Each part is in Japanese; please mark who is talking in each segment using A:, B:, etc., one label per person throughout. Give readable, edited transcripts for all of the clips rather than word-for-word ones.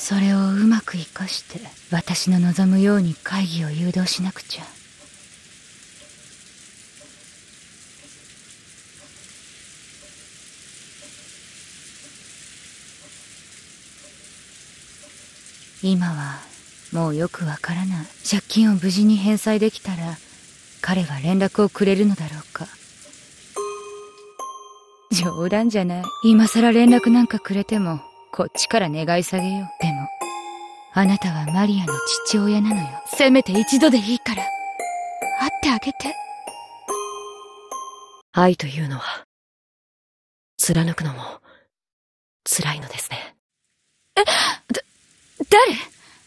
A: それをうまく活かして私の望むように会議を誘導しなくちゃ。今はもうよくわからない。借金を無事に返済できたら彼は連絡をくれるのだろうか。冗談じゃない。今さら連絡なんかくれてもこっちから願い下げよう。でもあなたはマリアの父親なのよ。せめて一度でいいから会ってあげて。
B: 愛というのは貫くのも辛いのですね。
A: 誰？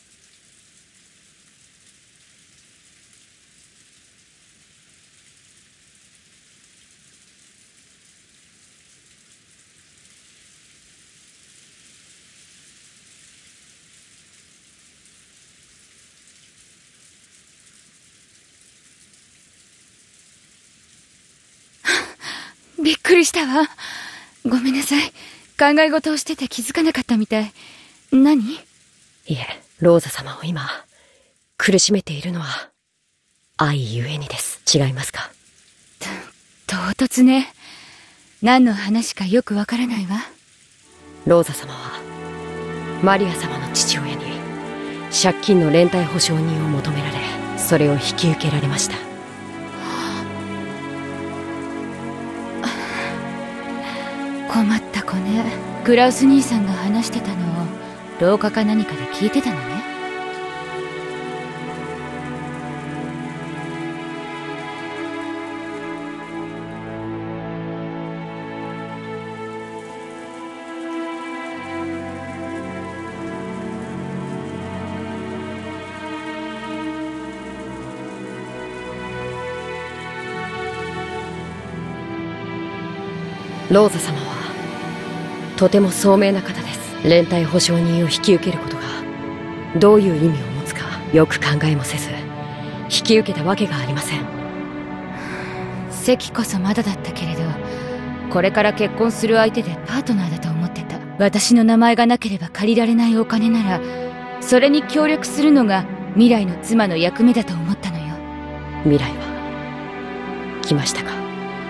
A: びっくりしたわ。ごめんなさい。考え事をしてて気づかなかったみたい。何？
B: いえ、ローザ様を今苦しめているのは愛ゆえにです。違いますか？
A: 唐突ね。何の話かよくわからないわ。
B: ローザ様はマリア様の父親に借金の連帯保証人を求められ、それを引き受けられました。
A: 困った子ね。クラウス兄さんが話してたのを廊下か何かで聞いてたのね。
B: ローザ様はとても聡明な方です。連帯保証人を引き受けることがどういう意味を持つかよく考えもせず引き受けたわけがありません。
A: 席こそまだだったけれど、これから結婚する相手でパートナーだと思ってた。私の名前がなければ借りられないお金なら、それに協力するのが未来の妻の役目だと思ったのよ。
B: 未来は来ましたか？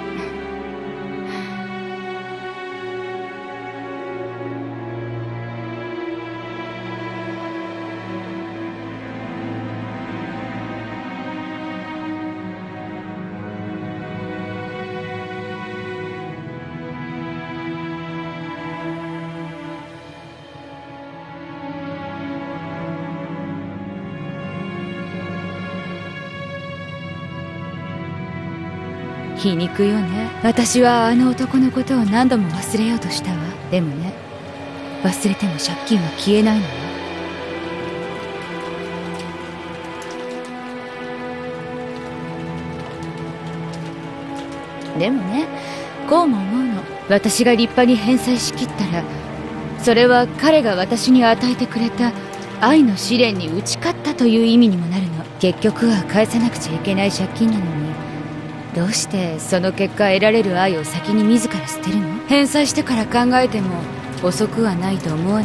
A: 皮肉よね。私はあの男のことを何度も忘れようとしたわ。でもね、忘れても借金は消えないのよ。でもね、こうも思うの。私が立派に返済しきったら、それは彼が私に与えてくれた愛の試練に打ち勝ったという意味にもなるの。結局は返さなくちゃいけない借金なのに、どうしてその結果得られる愛を先に自ら捨てるの？返済してから考えても遅くはないと思わない？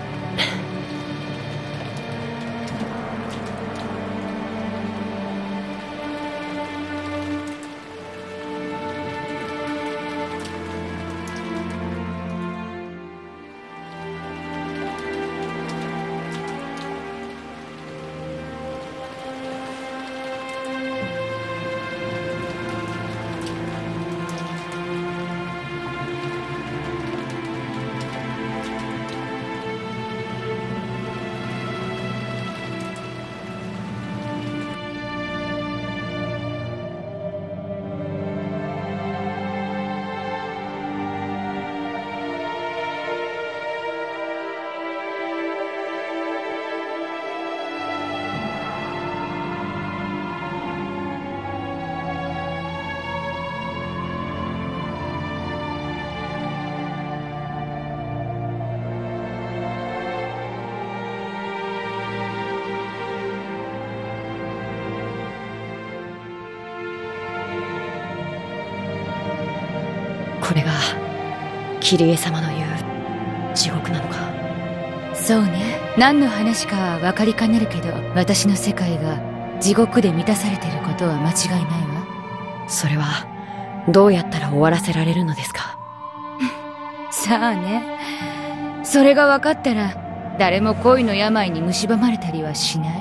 B: これがキリエ様の言う地獄なのか？
A: そうね。 何の話かは分かりかねるけど、私の世界が地獄で満たされてることは間違いないわ。
B: それはどうやったら終わらせられるのですか？
A: さあね。それが分かったら誰も恋の病に蝕まれたりはしない。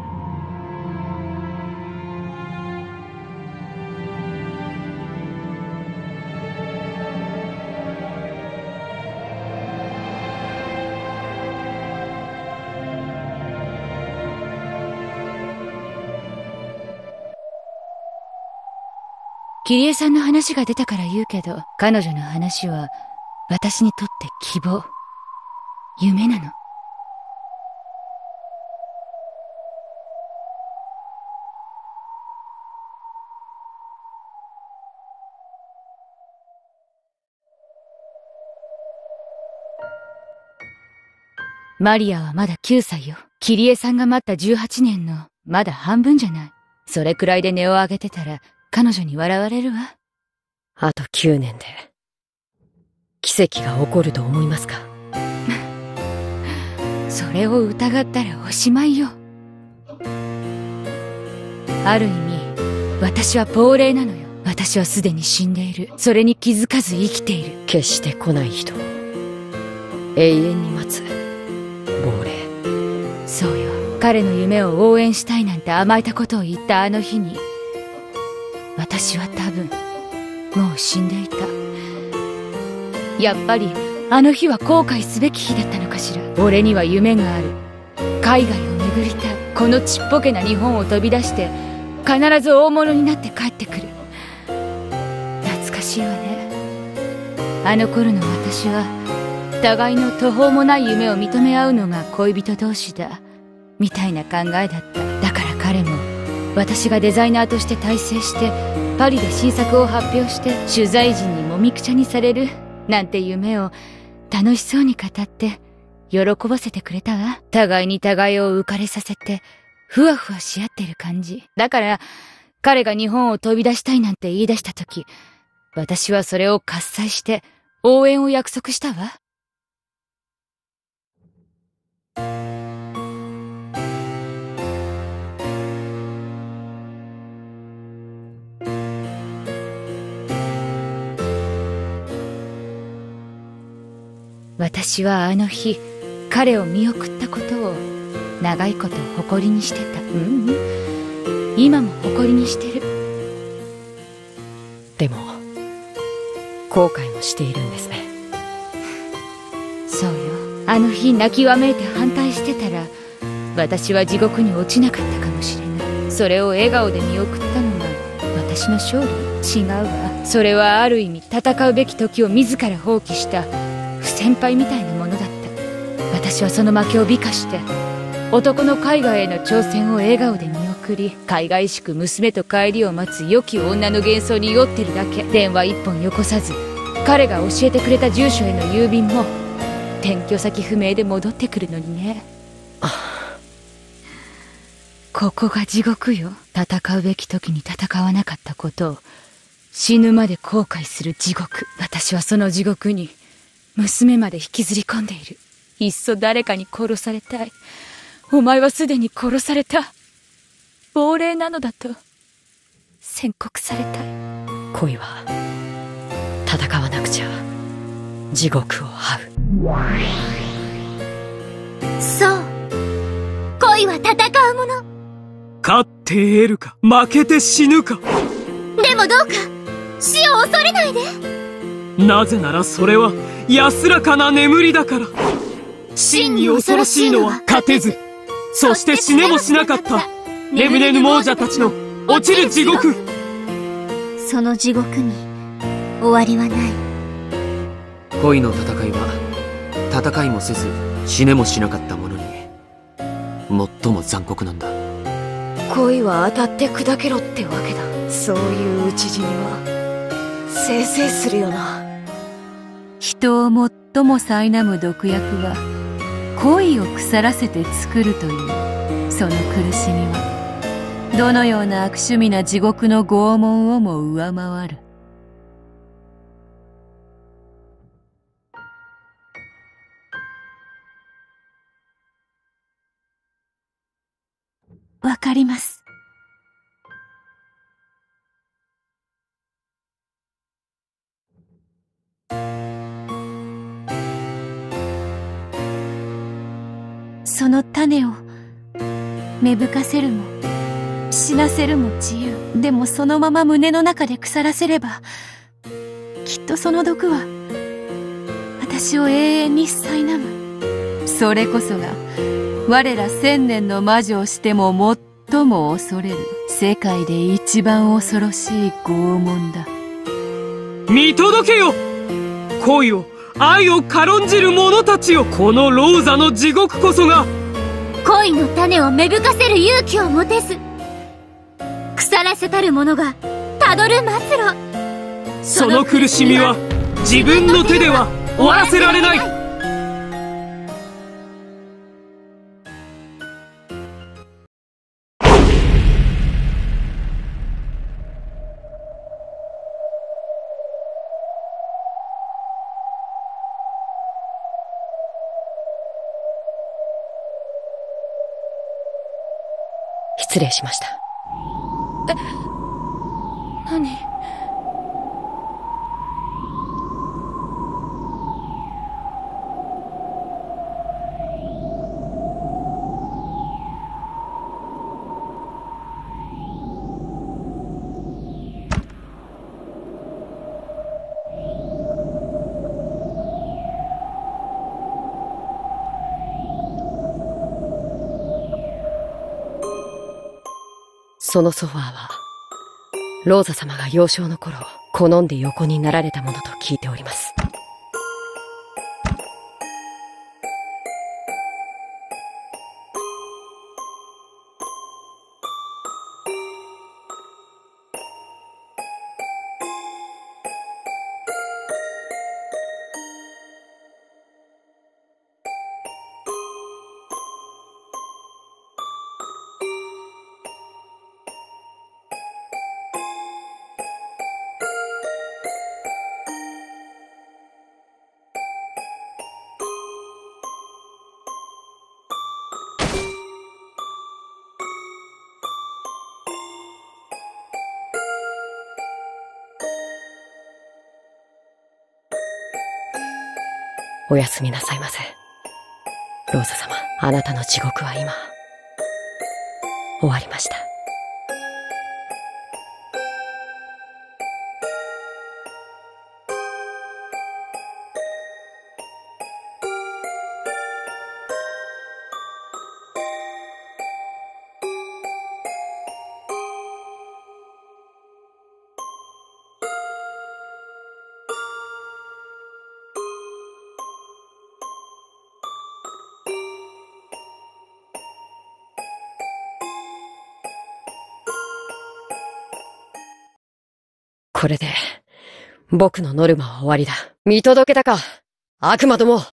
A: キリエさんの話が出たから言うけど、彼女の話は私にとって希望、夢なの。マリアはまだ9歳よ。キリエさんが待った18年のまだ半分じゃない。それくらいで音を上げてたら彼女に笑われるわ。
B: あと9年で奇跡が起こると思いますか？
A: それを疑ったらおしまいよ。ある意味私は亡霊なのよ。私はすでに死んでいる。それに気づかず生きている。
B: 決して来ない人を永遠に待つ亡霊。
A: そうよ。彼の夢を応援したいなんて甘えたことを言ったあの日に、私は多分もう死んでいた。やっぱりあの日は後悔すべき日だったのかしら。俺には夢がある。海外を巡りたい。このちっぽけな日本を飛び出して必ず大物になって帰ってくる。懐かしいわね。あの頃の私は互いの途方もない夢を認め合うのが恋人同士だみたいな考えだった。だから彼も私がデザイナーとして大成してパリで新作を発表して取材陣にもみくちゃにされるなんて夢を楽しそうに語って喜ばせてくれたわ。互いに互いを浮かれさせてふわふわし合ってる感じ。だから彼が日本を飛び出したいなんて言い出した時、私はそれを喝采して応援を約束したわ。私はあの日彼を見送ったことを長いこと誇りにしてた。今も誇りにしてる。
B: でも後悔もしているんですね。
A: そうよ。あの日泣きわめいて反対してたら私は地獄に落ちなかったかもしれない。それを笑顔で見送ったのが私の勝利。違うわ。それはある意味戦うべき時を自ら放棄した不先輩みたいなものだった。私はその負けを美化して男の海外への挑戦を笑顔で見送り、海外しく娘と帰りを待つ良き女の幻想に酔ってるだけ。電話一本よこさず彼が教えてくれた住所への郵便も転居先不明で戻ってくるのにね。ここが地獄よ。戦うべき時に戦わなかったことを死ぬまで後悔する地獄。私はその地獄に娘まで引きずり込んでいる。いっそ誰かに殺されたい。お前はすでに殺された。亡霊なのだと宣告されたい。
B: 恋は戦わなくちゃ地獄を這
C: う。そう。恋は戦うもの。
D: 勝って得るか負けて死ぬか。
C: でもどうか死を恐れないで。
D: なぜならそれは安らかな眠りだから。真に恐ろしいのは勝てず、そして死ねもしなかった眠れぬ亡者たちの落ちる地獄。
C: その地獄に終わりはない。
E: 恋の戦いは戦いもせず死ねもしなかった者に最も残酷なんだ。
B: 恋は当たって砕けろってわけだ。そういう討ち死にはせいせいするよな。
F: 人を最も苛む毒薬は恋を腐らせて作るという、その苦しみはどのような悪趣味な地獄の拷問をも上回る。 わかります。その種を芽吹かせるも死なせるも自由。でもそのまま胸の中で腐らせれば、きっとその毒は私を永遠に苛む。それこそが我ら千年の魔女をしても最も恐れる世界で一番恐ろしい拷問だ。
D: 見届けよ、恋を愛を軽んじる者たちよ。このローザの地獄こそが
C: 恋の種を芽吹かせる勇気を持てず、腐らせたる者がたどる末路。
D: その苦しみは自分の手では終わらせられない。
B: 失礼しました。
A: 何？
B: そのソファーはローザ様が幼少の頃好んで横になられたものと聞いております。おやすみなさいませ。ローザ様、あなたの地獄は今、終わりました。これで、僕のノルマは終わりだ。見届けたか、悪魔ども。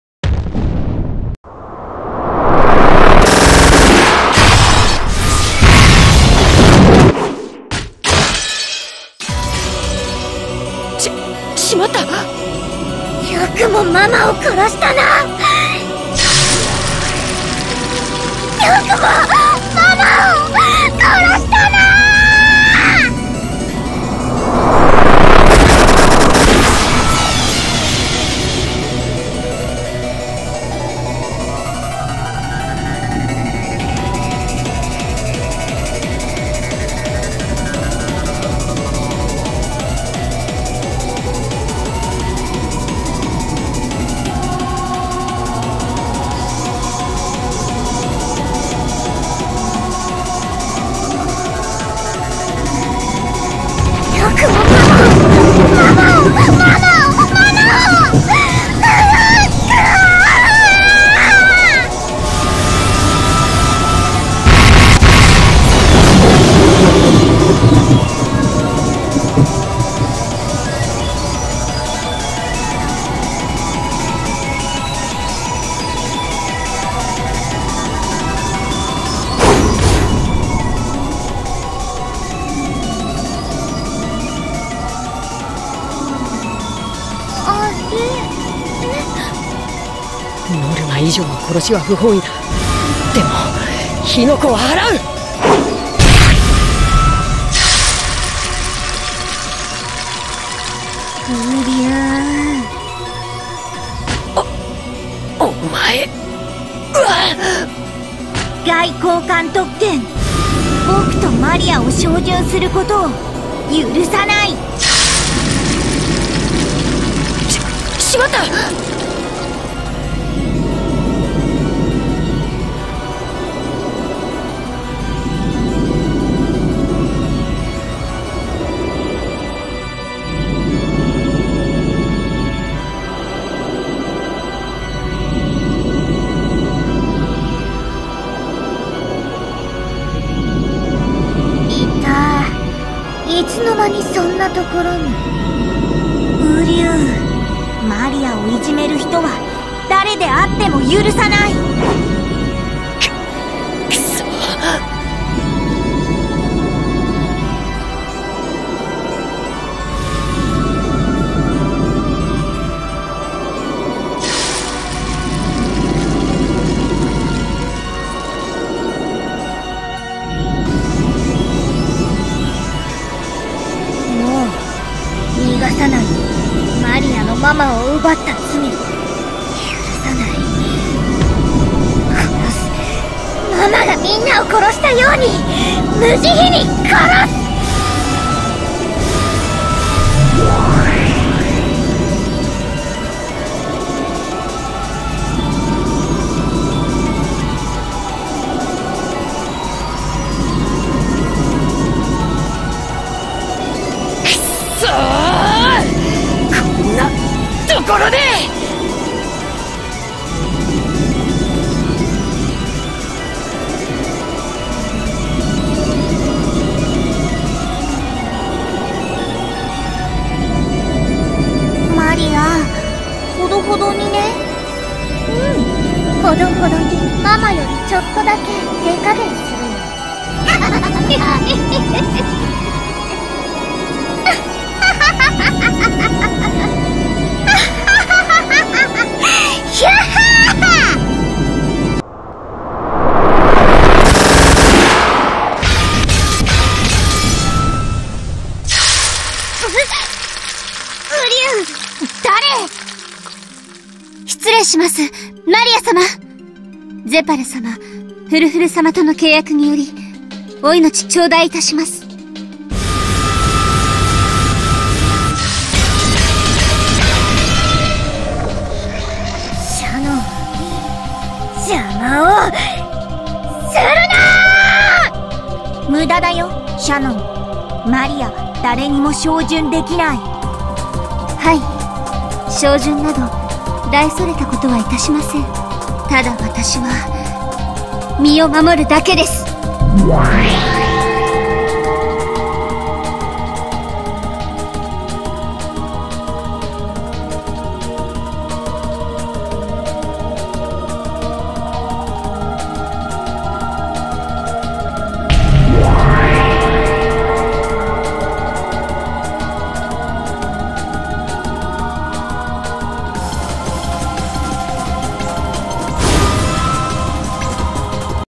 B: しまった！
C: よくもママを殺したな。よくもママを殺したな。ノルマ以上の殺しは不本意だ。でも、火の粉は払う！
B: お前。
C: 外交官特権。僕とマリアを照準することを許さない。
B: しまった。
C: いつの間にそんなところに。ウリュウ、マリアをいじめる人は誰であっても許さない。
B: くそ。
C: 逃がさない。マリアのママを奪った罪、許さない。殺す。ママがみんなを殺したように無慈悲に殺す。
B: こんなところで。
C: マリア、ほどほどにね。ほどほどにママよりちょっとだけ手加減するよ。ヒャッハー！誰？失礼します、マリア様。ゼパル様、フルフル様との契約によりお命頂戴いたします。シャノン、邪魔をするなー！無駄だよ、シャノン。マリアは誰にも照準できない。はい、照準など大それたことはいたしません。ただ私は身を守るだけです。